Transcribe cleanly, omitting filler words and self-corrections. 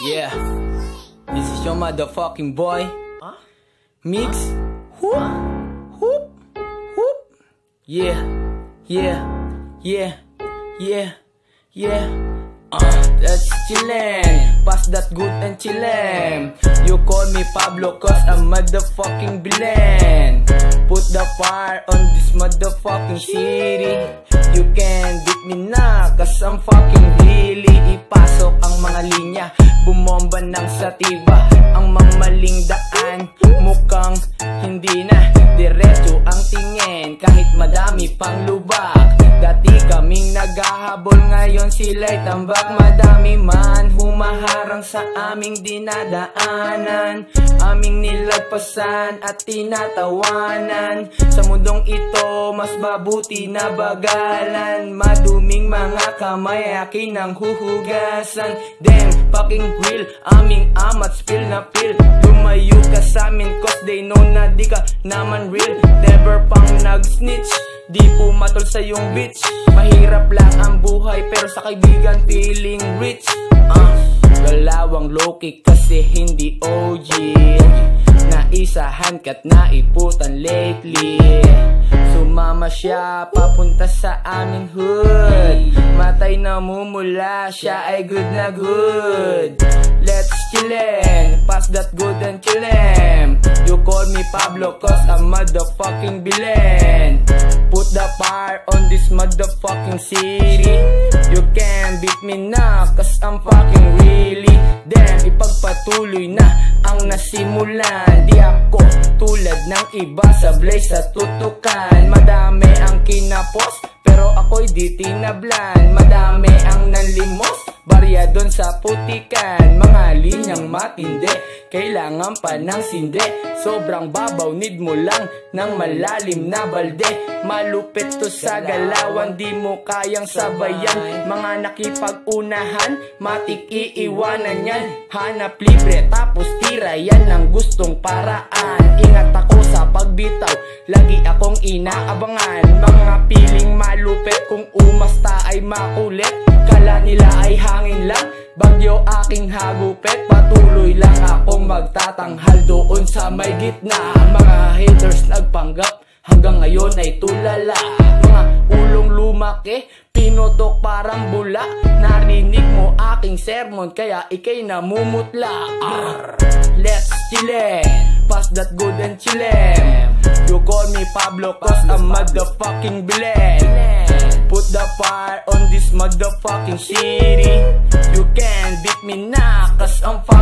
Yeah, this is your motherfucking boy, Mix. Whoop, whoop, whoop. Yeah, yeah, yeah, yeah, yeah. That's chillin', pass that good and chillin'. You call me Pablo cause I'm motherfucking Belen. Put the fire on this motherfucking city. You can beat me na cause I'm fucking really. Ipasok ang mga linya, bumomba ng sativa. Ang mamaling daan, mukhang hindi na diretso ang tingin. Kahit madami pang lubak, dati kaming naghahabol, ngayon sila'y tambak. Madami man humaharang sa aming dinadaanan, aming nilagpasan at tinatawanan. Sa mundong ito, mas mabuti na bagalan. Maduming mga kamay, akin ang huhugasan. Damn, fucking real, aming amat spill na pill. Lumayo ka sa amin cause they know na di ka naman real. Never pang nag-snitch, di pumatol sa yung bitch. Mahirap lang ang buhay pero sa kaibigan feeling rich. Galawang low-kick kasi hindi OG. Naisahan ka't naiputan lately. Sumama siya papunta sa aming hood. Matay na mumula, siya ay good na good. Let's chillin', pass that good and chillin'. You call me Pablo cause I'm motherfucking Belen. Put the fire on this motherfucking city. You can beat me na cause I'm fucking really. Damn, ipagpatuloy na ang nasimulan. Di ako tulad ng iba sa blaze sa tutukan. Madami ang kinapos pero ako'y di tinablan. Madami ang nanlimos, barya doon sa putikan. Mga linyang matindi, kailangan pa ng sinde. Sobrang babaw, need mo lang ng malalim na balde. Malupit to sa galawan, di mo kayang sabayan. Mga nakipag-unahan, matik iiwanan yan. Hanap libre tapos tira, yan ang gustong paraan. Ingat ako sa pagbitaw, lagi akong inaabangan. Mga piling malupit, kung umasta ay makulit. Kala nila ay hangin lang, bagyo aking hagupit. Patuloy lang akong magtatanghal doon sa may gitna. Mga haters nagpanggap, hanggang ngayon ay tulala. Mga ulong lumaki, pinutok parang bula. Narinig mo aking sermon, kaya ikay namumutla. Let's chillin', pass that good and chillin'. You call me Pablo cause I'm motherfucking Belen. Put the fire on this motherfucking city. You can beat me na cause I'm fucking